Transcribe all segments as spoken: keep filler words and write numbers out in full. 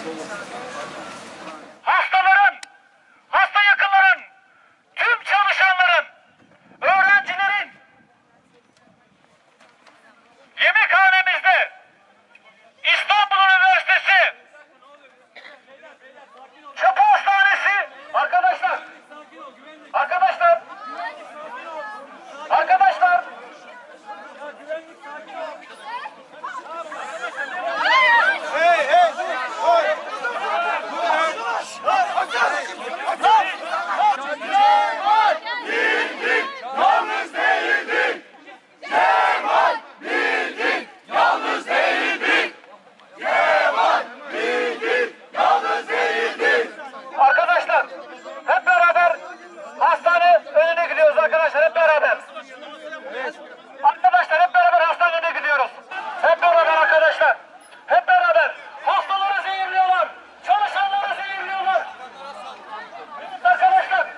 Hastaların, hasta yakınların, tüm çalışanların, öğrencilerin yemekhanemizde İstanbul Üniversitesi Çapa Hastanesi arkadaşlar arkadaşlar arkadaşlar Hey hey hey. Bildik, yalnız değildik. Kemal bildik, yalnız değildik. Kemal bildik, yalnız değildik. Arkadaşlar hep beraber hastane önüne gidiyoruz arkadaşlar hep beraber. Arkadaşlar hep beraber hastane önüne gidiyoruz. Hep beraber arkadaşlar. Hep beraber. Hastaları zehirliyorlar. Çalışanları zehirliyorlar. Arkadaşlar.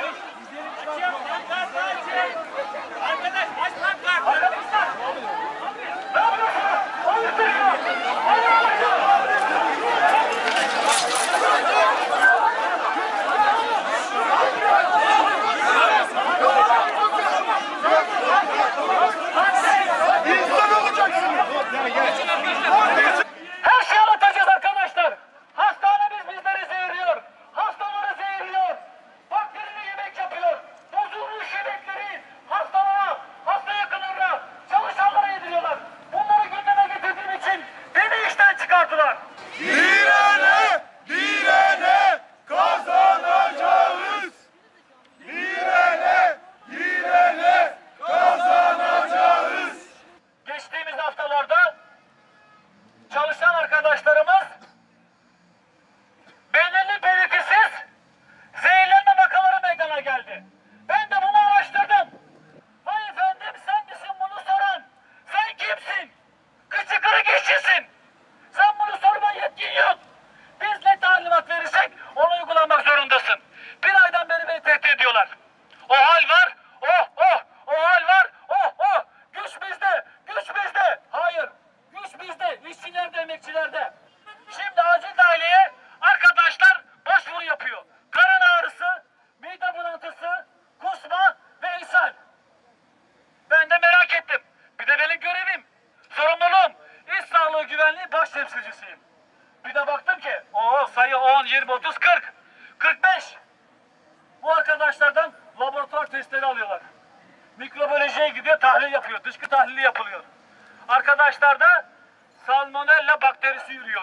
Arkadaş aç lan. Arkadaşlar. Ne yapıyorsunuz? Hayırdır ya? Hayırdır ya? Her şeyi anlatacağız arkadaşlar. Hastanemiz bizleri zehirliyor. Hastaları zehirliyor. Bakterili yemek yapıyor. Bozulmuş yemekleri hastalara, hasta yakınlarına, çalışanlara yediriyorlar. Bunları gündeme getirdiğim için beni işten çıkarttılar. Direne, direne kazanacağız. Direne, direne kazanacağız. Geçtiğimiz haftalarda çalışan arkadaşlarımız belirli belirtisiz zehirlenme vakaları meydana geldi. Ben de bunu araştırdım. Vay efendim sen misin bunu soran? Sen kimsin? Kıçı kırık işçisin. Sen bunu sorma yetkin yok. Biz ne talimat verirsek onu uygulamak zorundasın. Bir aydan beri beni tehdit ediyorlar. O hal var, oh oh, o hal var, oh oh. Güç bizde, güç bizde. Hayır, güç bizde, işçilerde, emekçilerde. Şimdi acil daireye arkadaşlar başvuru yapıyor. Karın ağrısı, mide bulantısı, kusma ve ishal. Ben de merak ettim. Bir de benim görevim, sorumluluğum. İş sağlığı güvenliği baş temsilcisiyim. Bir de baktım ki, o sayı on, yirmi, otuz, kırk, kırk beş. Bu arkadaşlardan laboratuvar testleri alıyorlar. Mikrobiyolojiye gidiyor, tahlil yapıyor. Dışkı tahlili yapılıyor. Arkadaşlarda salmonella bakterisi yürüyor.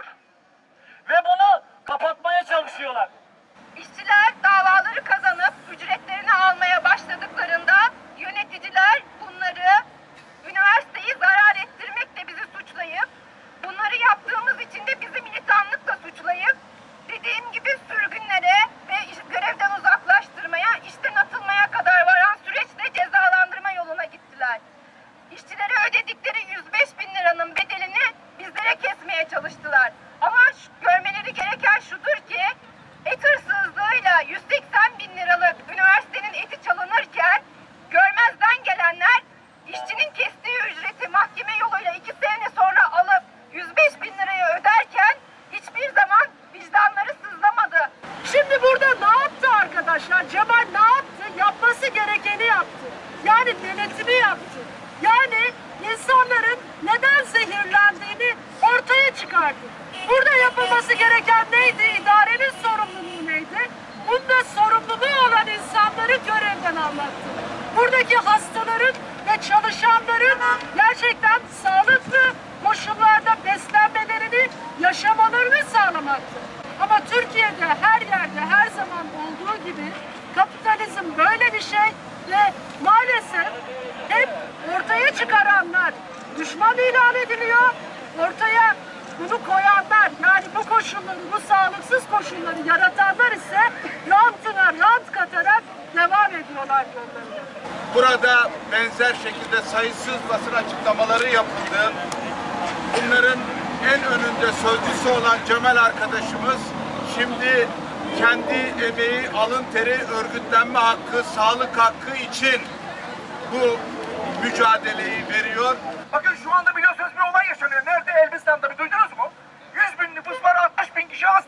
Ve bunu kapatmaya çalışıyorlar. İşçiler davaları kazanıp ücretlerini almaya başladıklarında yöneticiler bunları üniversiteyi zarar ettirmekle bizi suçlayıp bunları yaptığımız için de bizi militanlıkla suçlayıp dediğim gibi sürgünlere ve görevden uzaklaştırmaya, işten atılmaya kadar varan süreçle cezalandırma yoluna gittiler. İşçilere ödedikleri yüz beş bin liranın bedelini bizlere kesmeye çalıştılar. Ama şu, görmeleri gereken şudur ki et hırsızlığıyla yüz seksen bin liralık üniversitenin eti çalınırken görmezden gelenler işçinin kestiği ücreti mahkeme yoluyla iki sene sonra alıp yüz beş bin lirayı öderken hiçbir zaman vicdanları sızlamadı. Şimdi burada ne yaptı arkadaşlar? Cemal ne yaptı? Yapması gerekeni yaptı. Yani denetimi yaptı. Yani insanların neden zehirlendiğini ortaya çıkardı. Burada yapılması gereken neydi? İdarenin sorumluluğu neydi? Bunda sorumluluğu olan insanları görevden almaktı. Buradaki hastaların ve çalışanların gerçekten sağlıklı koşullarda beslenmelerini, yaşamalarını sağlamaktı. Ama Türkiye'de her yerde, her zaman olduğu gibi kapitalizm böyle bir şey ve maalesef hep ortaya çıkaranlar düşman ilan ediliyor, ortaya bunu koyanlar, yani bu koşulları, bu sağlıksız koşulları yaratanlar ise rantına rant katarak devam ediyorlar yollarına. Burada benzer şekilde sayısız basın açıklamaları yapıldı. Bunların en önünde sözcüsü olan Cemal arkadaşımız şimdi kendi emeği, alın teri, örgütlenme hakkı, sağlık hakkı için bu mücadeleyi veriyor. Bakın şu anda biliyorsunuz bir olay yaşanıyor. Nerede? Elbistan'da, bir duydunuz mu? yüz bin nüfus var, altmış bin kişi hasta.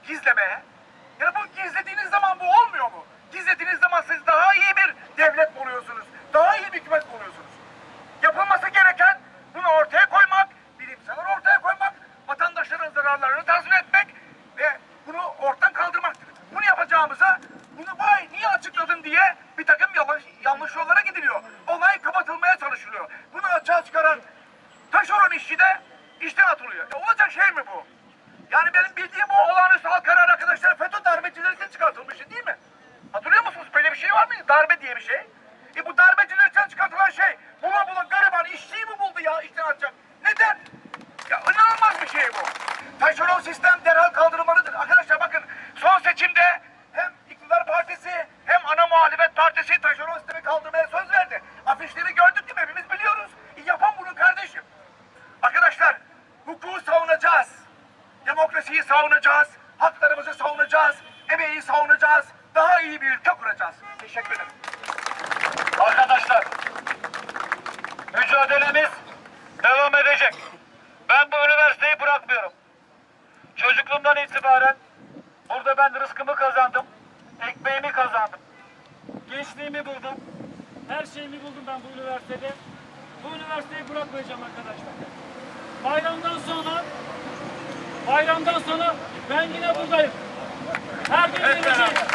gizlemeye. Yani bu gizlediğiniz zaman bu olmuyor mu? Gizlediğiniz zaman siz daha iyi bir devlet mi oluyorsunuz? Daha iyi bir hükümet mi oluyorsunuz? Yapılması gereken bunu ortaya koymak, bilimsel ortaya koymak, vatandaşların zararlarını tazmin etmek ve bunu ortadan kaldırmaktır. Bunu yapacağımıza bunu vay niye açıkladın diye bir takım yanlış, yanlış yollara gidiliyor. Olay kapatılmaya çalışılıyor. Bunu açığa çıkaran taşeron işçi de işten atılıyor. E olacak şey mi bu? Yani benim bildiğim bu olağanüstü hal kararı arkadaşlar FETÖ darbeciler için çıkartılmıştı değil mi? Hatırlıyor musunuz? Böyle bir şey var mıydı? Darbe diye bir şey. E bu darbeciler için çıkartılan şey bula bula gariban işçiyi mi buldu ya işten atacak? Neden? Ya inanılmaz bir şey bu. Taşeron sistem derhal kaldırılmalıdır. Arkadaşlar bakın son seçimde hem iktidar partisi hem ana muhalefet partisi taşeron sistemi kaldırmaya söz verdi. Afişleri gördük değil mi? Hepimiz biliyoruz. E yapan bunu kardeşim. Arkadaşlar hukuku savunacağız. Demokrasiyi savunacağız. Haklarımızı savunacağız. Emeği savunacağız. Daha iyi bir ülke kuracağız. Teşekkür ederim. Arkadaşlar, mücadelemiz devam edecek. Ben bu üniversiteyi bırakmıyorum. Çocukluğumdan itibaren burada ben rızkımı kazandım, ekmeğimi kazandım. Gençliğimi buldum, her şeyimi buldum ben bu üniversitede. Bu üniversiteyi bırakmayacağım arkadaşlar. Bayramdan sonra, bayramdan sonra ben yine buradayım. Her gün geleceğim.